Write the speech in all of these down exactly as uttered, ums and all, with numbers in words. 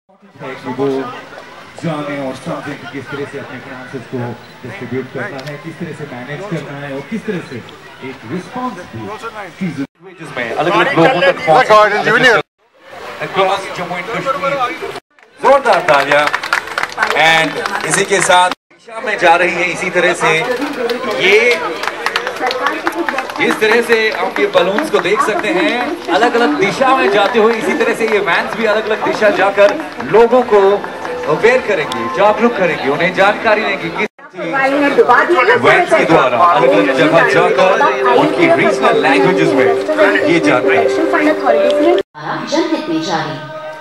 वो जाने और समझें कि किस तरह से अपने फाइनेंसेस को डिस्ट्रीब्यूट करना है, किस तरह से मैनेज करना है और किस तरह से एक रिस्पॉन्सिबल चीज़ों में अलग-अलग लोगों तक पहुंचे अक्रॉस जम्मू एंड कश्मीर। जोरदार तालियां। एंड इसी के साथ दिशा में जा रही है, इसी तरह से ये इस तरह से आप ये बलून्स को देख सकते हैं अलग अलग दिशा में जाते हुए। इसी तरह से ये वैन्स भी अलग अलग दिशा जाकर लोगों को अवेयर करेंगे, जागरूक करेंगे, उन्हें जानकारी देंगे कि वैन्स के द्वारा अलग अलग जगह जाकर उनकी रीजनल लैंग्वेजेस में ये जानकारी जनहित में जारी।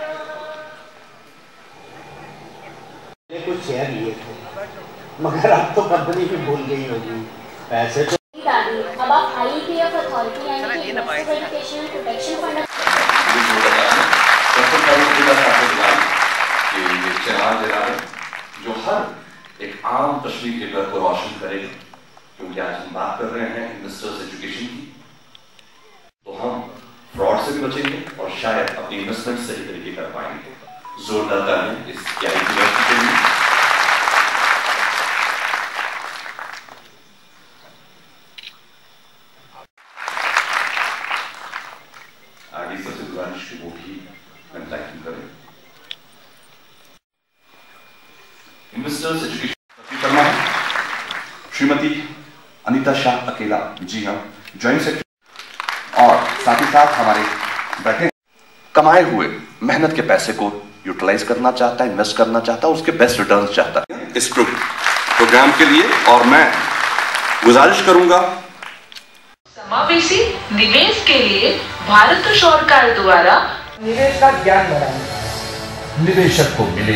कुछ शेयर लिए थे मगर अब तो कंपनी भी भूल गई होगी पैसे तो। अब आप आईईप अथॉरिटी यानी कि इन्वेस्टर एजुकेशन प्रोटेक्शन फंड जो हर एक आम कश्मीर के घर को रोशन करेगा, क्योंकि आज हम बात कर रहे हैं इन्वेस्टर्स एजुकेशन की, तो हम फ्रॉड से भी बचेंगे और शायद अपनी इन्वेस्टमेंट सही तरीके कर पाएंगे। जोरदार तालियां इस यूनिवर्सिटी के लिए। आगे सबसे गुजारिश की वो भी कंटैक्ट करें। इन्वेस्टर्स एजुकेशन करना है श्रीमती अनीता शाह अकेला, जी हाँ, ज्वाइंट सेक्रेटरी, और साथ ही साथ हमारे बैठे कमाए हुए मेहनत के पैसे को यूटिलाइज करना चाहता है, इन्वेस्ट करना चाहता है, उसके बेस्ट रिटर्न्स चाहता है इस प्रोग्राम के लिए। और मैं गुजारिश करूंगा समावेशी निवेश के लिए भारत सरकार द्वारा निवेश का ज्ञान बढ़ाएं, निवेशक को मिले।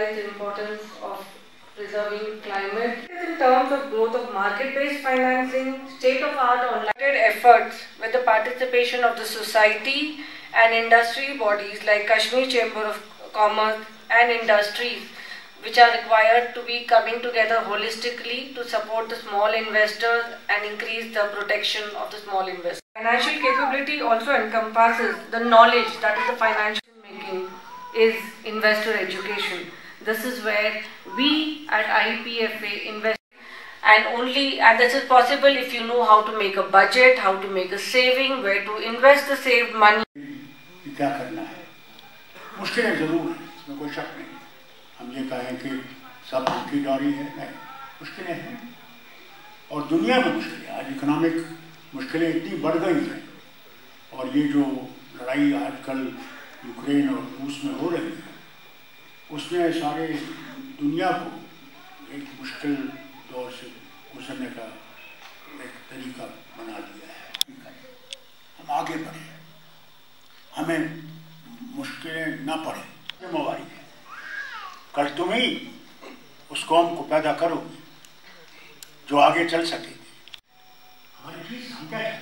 Preserving climate in terms of growth of market-based financing, state-of-art online efforts with the participation of the society and industry bodies like Kashmir Chamber of Commerce and industries, which are required to be coming together holistically to support the small investors and increase the protection of the small investors. Financial capability also encompasses the knowledge that is the financial making is investor education. This is where we at I E P F A invest, and only and this is possible if you know how to make a budget, how to make a saving, where to invest the saved money. क्या करना है, मुश्किलें जरूर हैं, इसमें कोई शक नहीं। हम ये कहें कि सब बेदारी है, नहीं, मुश्किलें हैं और दुनिया में मुश्किलें, आज इकोनॉमिक मुश्किलें इतनी बढ़ गई हैं और ये जो लड़ाई आजकल यूक्रेन और रूस में हो रही है उसने सारे दुनिया को एक मुश्किल दौर से गुजरने का एक तरीका बना दिया है। हम आगे बढ़े, हमें मुश्किलें ना पड़े, जिम्मेवारी है। कल तुम ही उस कौम को पैदा करो जो आगे चल सकेगी। हमारी चीज हम क्या है,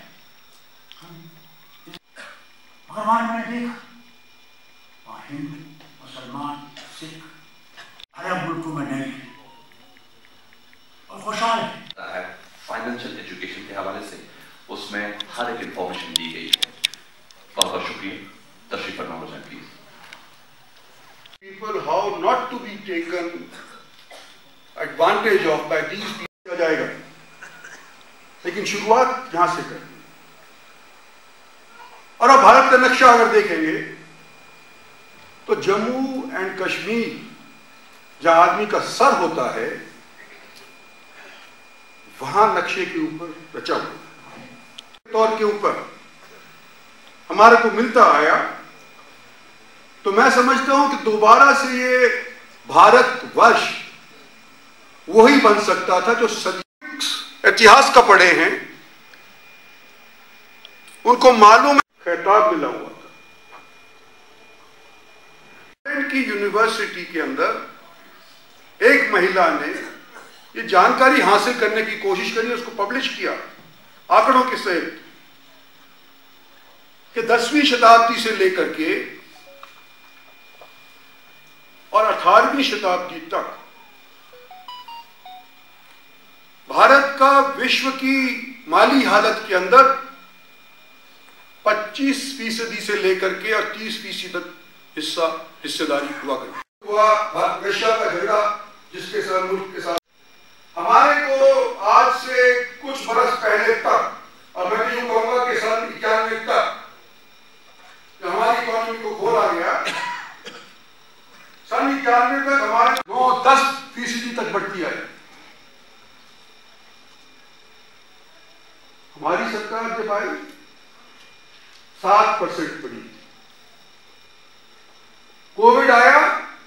भगवान मैंने देखा वहाँ हिंदू मुसलमान सिख अरब मुल्कों में नहीं और खुशहाल है। फाइनेंशियल एजुकेशन के हवाले से उसमें हर एक इंफॉर्मेशन दी गई है। बहुत बहुत शुक्रिया। तशरीफ फरमा हो जाए please. People how not to be taken advantage of by these people किया जाएगा, लेकिन शुरुआत यहां से करें। और अब भारत का नक्शा अगर देखेंगे तो जम्मू एंड कश्मीर जहां आदमी का सर होता है वहां नक्शे के ऊपर रचा हुआ तौर के ऊपर हमारे को मिलता आया, तो मैं समझता हूं कि दोबारा से ये भारत वर्ष वही बन सकता था जो सदी इतिहास का पढ़े हैं उनको मालूम खिताब मिला हुआ था। की यूनिवर्सिटी के अंदर एक महिला ने ये जानकारी हासिल करने की कोशिश करी, उसको पब्लिश किया आंकड़ों के सहित कि दसवीं शताब्दी से लेकर के और अठारहवीं शताब्दी तक भारत का विश्व की माली हालत के अंदर पच्चीस फीसदी से लेकर के और तीस फीसदी तक हिस्सा हिस्सेदारी हुआ करे। हुआ भारत रशिया का झगड़ा जिसके साथ मुल्क के साथ हमारे को आज से कुछ बरस पहले तक, और मैं यूँ कहूँगा कि सन इक्यानवे तक हमारी इकोनॉमी को खोला गया, सन इक्यानवे तक हमारे नौ दस फीसदी तक बढ़ती आई। हमारी सरकार जब आई सात परसेंट बढ़ी, कोविड आया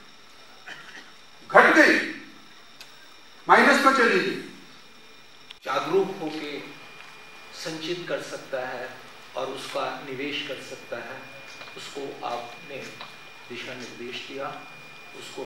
घट गई, माइनस में चली गई। जागरूक होके संचित कर सकता है और उसका निवेश कर सकता है, उसको आपने दिशा निर्देश दिया, उसको